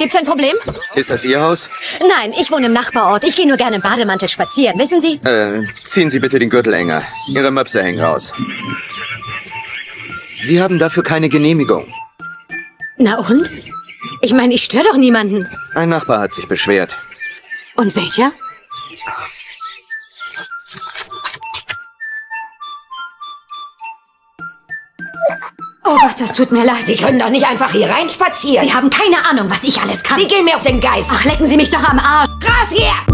Gibt's ein Problem? Ist das Ihr Haus? Nein, ich wohne im Nachbarort. Ich gehe nur gerne im Bademantel spazieren, wissen Sie? Ziehen Sie bitte den Gürtel enger. Ihre Möpse hängen raus. Sie haben dafür keine Genehmigung. Na und? Ich meine, ich störe doch niemanden. Ein Nachbar hat sich beschwert. Und welcher? Oh Gott, das tut mir leid. Sie können doch nicht einfach hier reinspazieren. Sie haben keine Ahnung, was ich alles kann. Sie gehen mir auf den Geist. Ach, lecken Sie mich doch am Arsch. Raus hier!